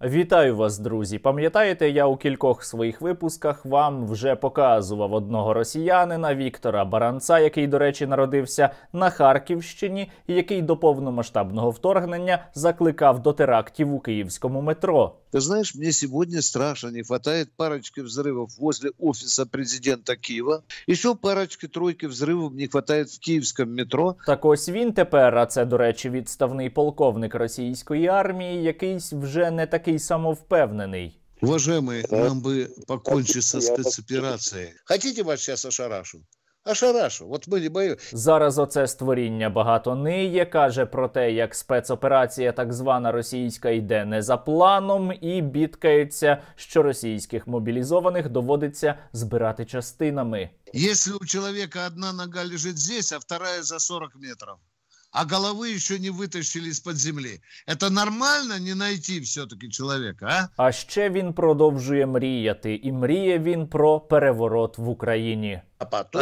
Вітаю вас, друзі! Пам'ятаєте, я у кількох своїх випусках вам вже показував одного росіянина Віктора Баранца, який, до речі, народився на Харківщині і який до повномасштабного вторгнення закликав до терактів у київському метро. Ты знаешь, мне сегодня страшно не хватает парочки взрывов возле офиса президента Киева. Еще парочки-тройки взрывов не хватает в киевском метро. Так ось він тепер, а це, до речі, відставний полковник російської армії, якийсь вже не такий самовпевнений. Уважаемые, нам бы покончить со спецоперацией. Хотите вас сейчас ошарашу? Ошарашу. Вот мы не боимся. Зараз оце створіння багато ниє, каже про те, як спецоперація так звана російська йде не за планом, і бідкається, що російських мобілізованих доводиться збирати частинами. Если у человека одна нога лежит здесь, а вторая за 40 метров, а головы еще не вытащили из-под земли, это нормально не найти все-таки человека, а? А ще він продовжує мріяти, і мріє він про переворот в Україні. А потом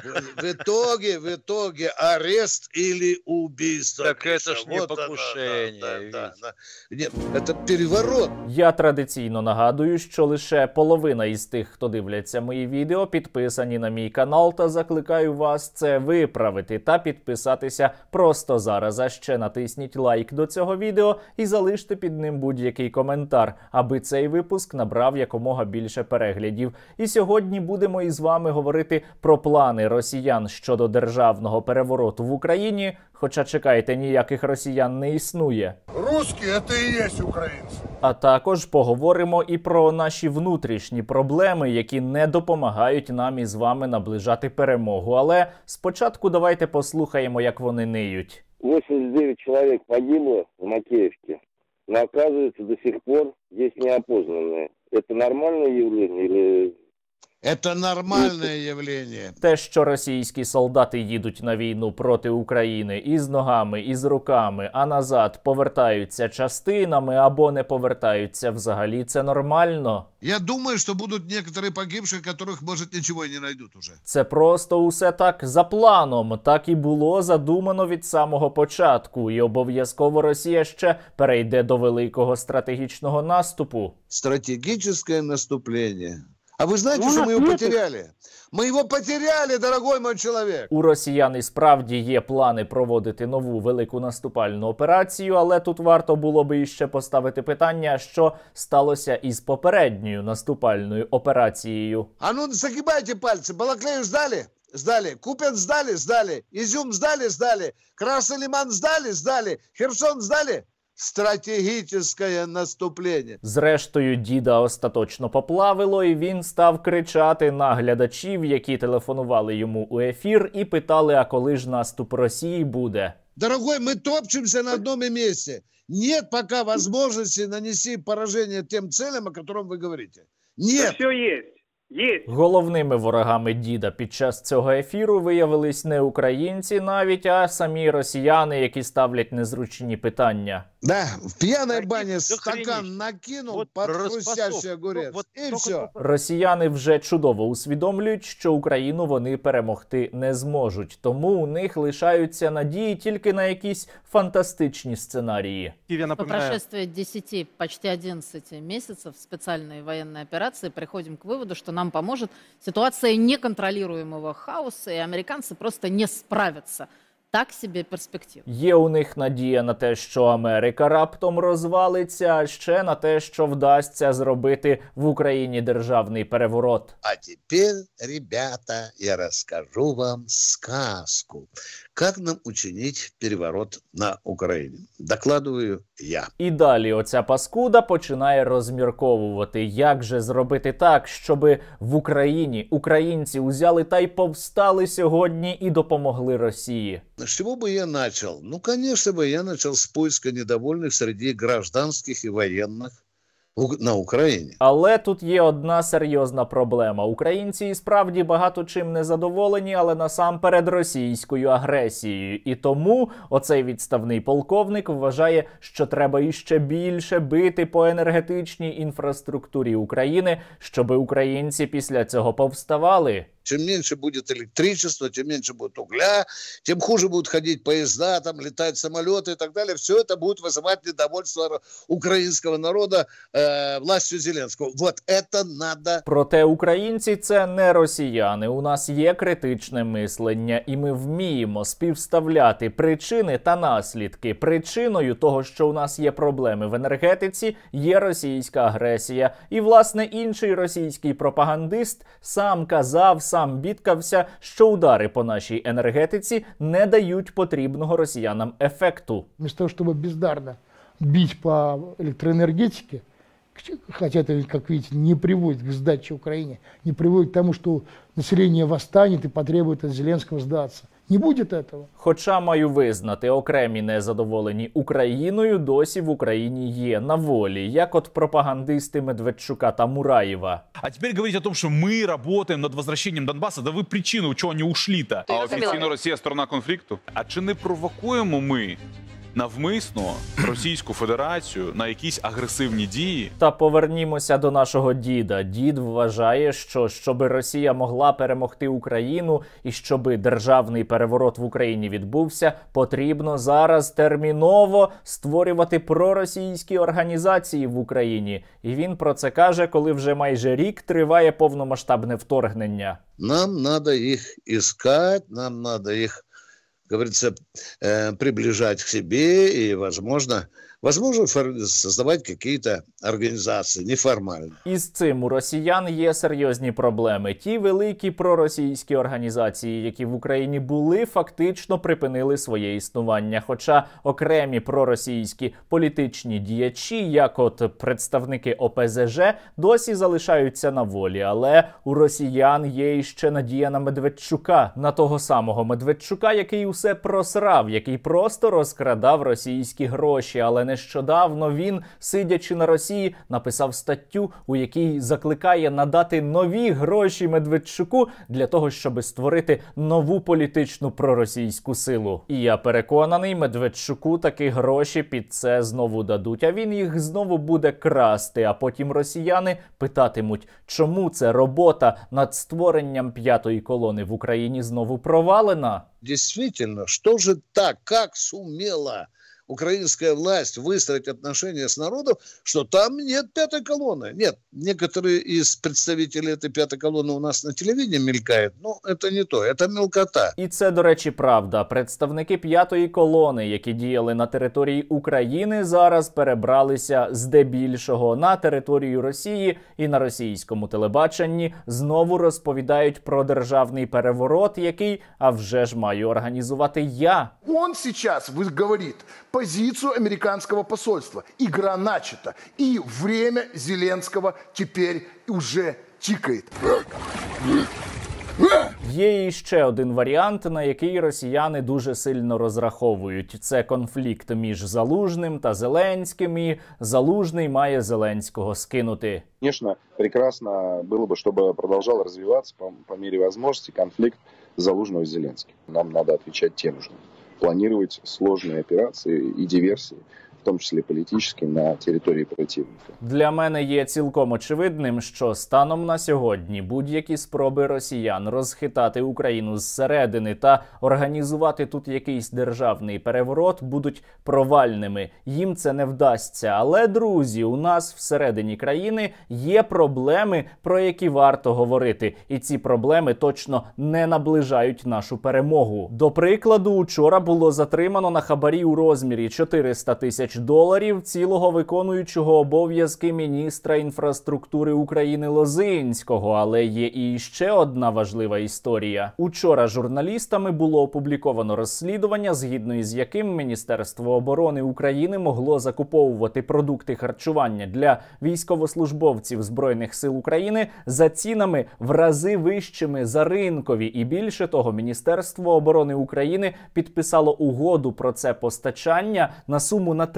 в итоге арест или убийство. Так это ж не покушение. Нет, это переворот. Я традиційно нагадую, що лише половина із тих, хто дивляться мої відео, підписані на мій канал, та закликаю вас це виправити та підписатися просто зараз. А ще натисніть лайк до цього відео і залиште під ним будь-який коментар, аби цей випуск набрав якомога більше переглядів. І сьогодні будемо із вами говорити про плани росіян щодо державного перевороту в Україні, хоча, чекайте, ніяких росіян не існує. Русські – це і є українці. А також поговоримо і про наші внутрішні проблеми, які не допомагають нам із вами наближати перемогу. Але спочатку давайте послухаємо, як вони ниють. 89 человек погибло в Макеевке, но оказывается до сих пор есть неопознанные. Это нормальное явление или... Это нормальное явление. Те, що російські солдати їдуть на війну проти України із ногами, із руками, а назад повертаються частинами або не повертаються взагалі, це нормально. Я думаю, что будут некоторые погибшие, которых, может, ничего и не найдут уже. Це просто усе так за планом. Так і було задумано від самого початку. І обов'язково Росія ще перейде до великого стратегічного наступу. Стратегическое наступление. А вы знаете, что мы его потеряли? Мы его потеряли, дорогой мой человек! У росіян і справді є плани проводити нову велику наступальну операцію, але тут варто було би іще поставити питання, що сталося із попередньою наступальною операцією. А ну загибайте пальцы. Балаклею сдали? Сдали. Купянск сдали? Сдали. Изюм сдали? Сдали. Красный Лиман сдали? Сдали. Херсон сдали? Стратегічне наступлення. Зрештою, діда остаточно поплавило, і він став кричати на глядачів, які телефонували йому у ефір і питали, а коли ж наступ Росії буде. Дорогой, мы топчемся на одном месте. Нет пока возможности нанести поражение тем целям, о котором вы говорите. Нет. Все есть. Есть. Головними ворогами діда під час цього ефіру виявились не українці навіть, а самі росіяни, які ставлять незручні питання. Да, в пьяной бане охренеть. стакан накинул Вот под про хрустящий распасовку. огурец. Вот И только все. Росіяни вже чудово усвідомлюють, що Україну вони перемогти не зможуть. Тому у них лишаються надії тільки на якісь фантастичні сценарії. По прошествии 10, почти 11 месяцев специальной военной операции приходим к выводу, что нам поможет ситуация неконтролируемого хаоса, и американцы просто не справятся. Так себе перспектив. Є у них надія на те, що Америка раптом розвалиться, а ще на те, що вдасться зробити в Україні державний переворот. А теперь, ребята, я расскажу вам сказку. Как нам учинить переворот на Украине? Докладываю я. І далі оця паскуда починає розмірковувати, як же зробити так, щоби в Україні українці узяли та й повстали сьогодні і допомогли Росії. С чего бы я начал? Ну, конечно бы я начал с поиска недовольных среди гражданских и военных на Україні. Але тут є одна серйозна проблема. Українці і справді багато чим не задоволені, але насамперед російською агресією. І тому оцей відставний полковник вважає, що треба іще більше бити по енергетичній інфраструктурі України, щоби українці після цього повставали. Чем меньше будет электричества, тем меньше будет угля, тем хуже будут ходить поезда, там летать самолеты и так далее. Все это будет вызывать недовольство украинского народа властью Зеленского. Вот это надо. Проте українці – це не росіяни. У нас є критичне мислення, і ми вміємо співставляти причини та наслідки. Причиною того, що у нас є проблеми в енергетиці, є російська агресія. І, власне, інший російський пропагандист сам казав, сам бідкався, що удари по нашій енергетиці не дають потрібного росіянам ефекту. Вместо того, чтобы бездарно бить по электроэнергетике, хотя это, как видите, не приводит к сдаче Украине, не приводит к тому, что население восстанет и потребует от Зеленского сдаться. Не будет этого. Хоча, маю визнати, окремі незадоволені Україною досі в Україні є на волі, як от пропагандисти Медведчука та Мураєва. А теперь говорить о том, что мы работаем над возвращением Донбасса, да ви причину, чого вони ушли-то. А офіційно Росія сторона конфлікту? А чи не провокуємо ми навмисно Російську Федерацію на якісь агресивні дії? Та повернімося до нашого діда. Дід вважає, що щоби Росія могла перемогти Україну і щоби державний переворот в Україні відбувся, потрібно зараз терміново створювати проросійські організації в Україні. І він про це каже, коли вже майже рік триває повномасштабне вторгнення. Нам надо их искать, нам надо их, как говорится, приближать к себе и, возможно, создавать какие-то организации неформально. Із цим у росіян є серйозні проблеми. Ті великі проросійські організації, які в Україні були, фактично припинили своє існування. Хоча окремі проросійські політичні діячі, як от представники ОПЗЖ, досі залишаються на волі. Але у росіян є іще надія на Медведчука. На того самого Медведчука, який усе просрав, який просто розкрадав російські гроші. Але нещодавно він, сидячи на Росії, написав статтю, у якій закликає надати нові гроші Медведчуку для того, щоб створити нову політичну проросійську силу. І я переконаний, Медведчуку такі гроші під це знову дадуть, а він їх знову буде красти, а потім росіяни питатимуть, чому це робота над створенням п'ятої колони в Україні знову провалена? Действительно, что же так, как сумела украинская власть выстроить отношения с народом, что там нет пятой колонны. Нет, некоторые из представителей этой пятой колонны у нас на телевидении мелькают, но это не то, это мелкота. І це, до речі, правда. Представники п'ятої колони, які діяли на території України, зараз перебралися здебільшого на територію Росії і на російському телебаченні знову розповідають про державний переворот, який, а вже ж маю організувати я. Он сейчас говорит позицию американского посольства. Игра начата. И время Зеленского теперь уже тикает. Є іще один варіант, на який росіяни дуже сильно розраховують. Це конфлікт між Залужним та Зеленським, і Залужний має Зеленського скинути. Конечно, прекрасно было бы, чтобы продолжал развиваться по мере возможности конфликт Залужного и Зеленским. Нам надо отвечать тем же. Планировать сложные операции и диверсии, в тому числі політичні, на території противника. Для мене є цілком очевидним, що станом на сьогодні будь-які спроби росіян розхитати Україну зсередини та організувати тут якийсь державний переворот будуть провальними. Їм це не вдасться. Але, друзі, у нас всередині країни є проблеми, про які варто говорити. І ці проблеми точно не наближають нашу перемогу. До прикладу, учора було затримано на хабарі у розмірі 400 тисяч доларів цілого виконуючого обов'язки міністра інфраструктури України Лозинського. Але є і ще одна важлива історія. Учора журналістами було опубліковано розслідування, згідно із яким Міністерство оборони України могло закуповувати продукти харчування для військовослужбовців Збройних сил України за цінами в рази вищими за ринкові. І більше того, Міністерство оборони України підписало угоду про це постачання на суму на 3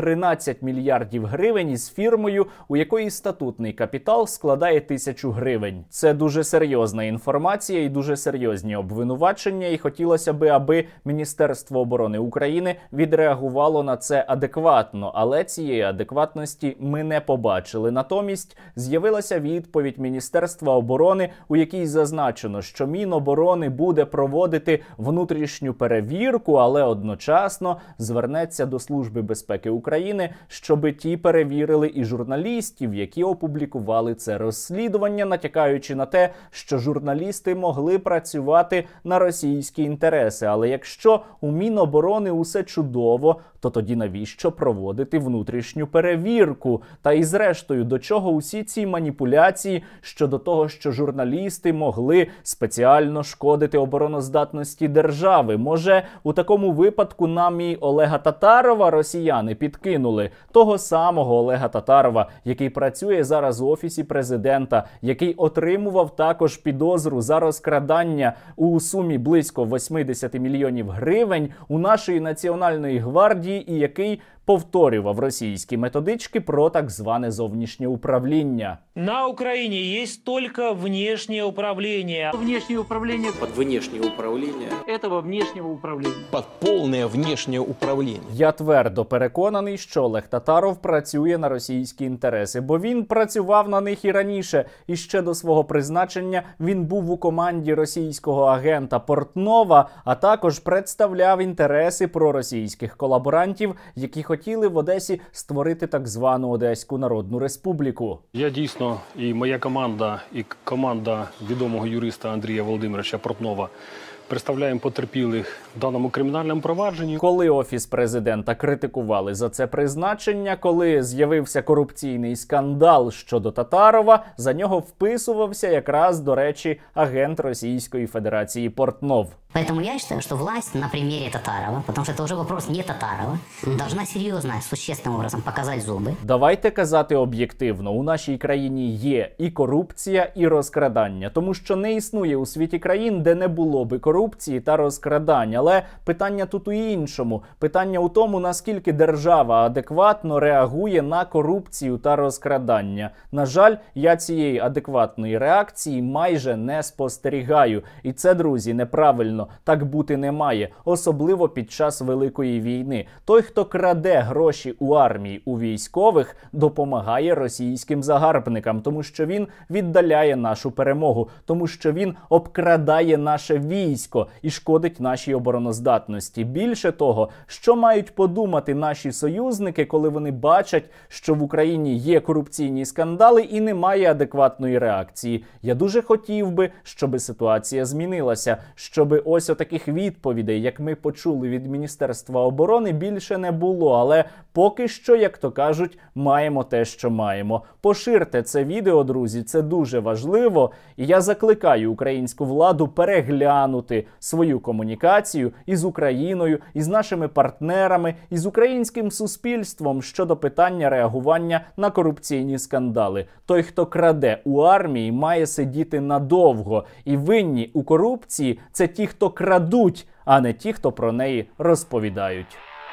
13 мільярдів гривень із фірмою, у якої статутний капітал складає 1000 гривень. Це дуже серйозна інформація і дуже серйозні обвинувачення, і хотілося би, аби Міністерство оборони України відреагувало на це адекватно, але цієї адекватності ми не побачили. Натомість з'явилася відповідь Міністерства оборони, у якій зазначено, що Міноборони буде проводити внутрішню перевірку, але одночасно звернеться до Служби безпеки України, щоби ті перевірили і журналістів, які опублікували це розслідування, натякаючи на те, що журналісти могли працювати на російські інтереси. Але якщо у Міноборони усе чудово, то тоді навіщо проводити внутрішню перевірку? Та і зрештою, до чого усі ці маніпуляції щодо того, що журналісти могли спеціально шкодити обороноздатності держави? Може, у такому випадку нам і Олега Татарова росіяни підкинули? Того самого Олега Татарова, який працює зараз у Офісі Президента, який отримував також підозру за розкрадання у сумі близько 80 мільйонів гривень у нашої Національної гвардії, і який повторював російські методички про так зване зовнішнє управління. На Украине есть только внешнее управление. Внешнее управление. Под внешнее управление. Этого внешнего управления. Под полное внешнее управление. Я твердо переконаний, що Олег Татаров працює на російські інтереси, бо він працював на них і раніше. І ще до свого призначення він був у команді російського агента Портнова, а також представляв інтереси проросійських колаборантів, які хотіли в Одесі створити так звану Одеську Народну Республіку. Я дійсно і моя команда, і команда відомого юриста Андрія Володимировича Портнова представляємо потерпілих в даному кримінальному провадженні. Коли Офіс Президента критикували за це призначення, коли з'явився корупційний скандал щодо Татарова, за нього вписувався якраз, до речі, агент Російської Федерації Портнов. Поэтому я считаю, что власть на примере Татарова, потому что это уже вопрос не Татарова, должна серьезно, существенным образом показать зубы. Давайте казати об'єктивно, у нашій країні є і корупція, і розкрадання, тому що не існує у світі країн, де не було би корупції та розкрадань. Але питання тут у іншому. Питання у тому, наскільки держава адекватно реагує на корупцію та розкрадання. На жаль, я цієї адекватної реакції майже не спостерігаю. І це, друзі, неправильно. Так бути не має, особливо під час Великої війни. Той, хто краде гроші у армії, у військових, допомагає російським загарбникам, тому що він віддаляє нашу перемогу, тому що він обкрадає наше військо і шкодить нашій обороноздатності. Більше того, що мають подумати наші союзники, коли вони бачать, що в Україні є корупційні скандали і немає адекватної реакції? Я дуже хотів би, щоб ситуація змінилася, щоб ось отаких відповідей, як ми почули від Міністерства оборони, більше не було. Але поки що, як то кажуть, маємо те, що маємо. Поширте це відео, друзі, це дуже важливо. І я закликаю українську владу переглянути свою комунікацію із Україною, із нашими партнерами, із українським суспільством щодо питання реагування на корупційні скандали. Той, хто краде у армії, має сидіти надовго. І винні у корупції – це ті, хто крадуть, а не ті, хто про неї розповідають.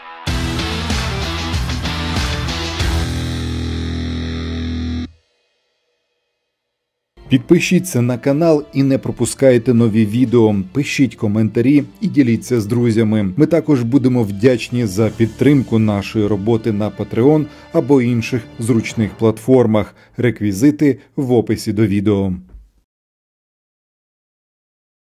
Підпишіться на канал і не пропускайте нові відео, пишіть коментарі і діліться з друзями. Ми також будемо вдячні за підтримку нашої роботи на Patreon або інших зручних платформах. Реквізити в описі до відео.